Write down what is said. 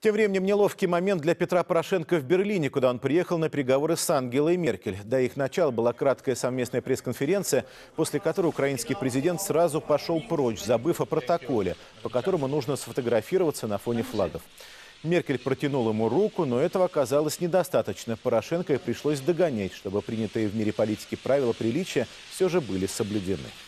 Тем временем неловкий момент для Петра Порошенко в Берлине, куда он приехал на переговоры с Ангелой Меркель. До их начала была краткая совместная пресс-конференция, после которой украинский президент сразу пошел прочь, забыв о протоколе, по которому нужно сфотографироваться на фоне флагов. Меркель протянула ему руку, но этого оказалось недостаточно. Порошенко пришлось догонять, чтобы принятые в мире политики правила приличия все же были соблюдены.